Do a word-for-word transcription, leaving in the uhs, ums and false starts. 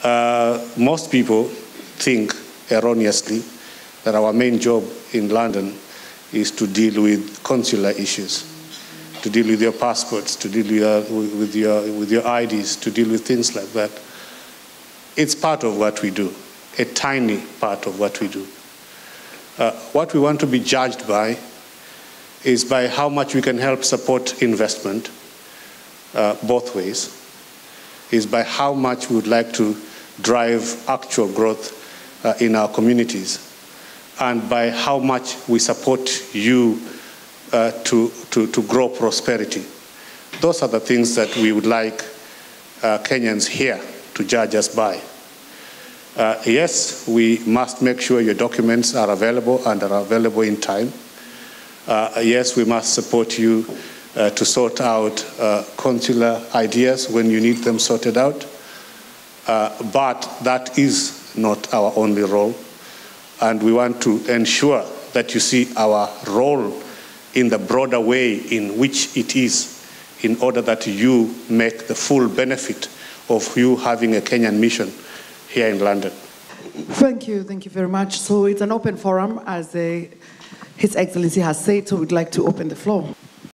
Uh, most people think erroneously that our main job in London is to deal with consular issues, to deal with your passports, to deal with your, with your, with your I Ds, to deal with things like that. It's part of what we do, a tiny part of what we do. Uh, what we want to be judged by is by how much we can help support investment, uh, both ways, is by how much we would like to drive actual growth uh, in our communities, and by how much we support you uh, to, to, to grow prosperity. Those are the things that we would like uh, Kenyans here to judge us by. Uh, yes, we must make sure your documents are available and are available in time. Uh, yes, we must support you uh, to sort out uh, consular ideas when you need them sorted out. Uh, but that is not our only role. And we want to ensure that you see our role in the broader way in which it is, in order that you make the full benefit of you having a Kenyan mission here in London. Thank you, thank you very much. So it's an open forum, as uh, His Excellency has said, so we'd like to open the floor.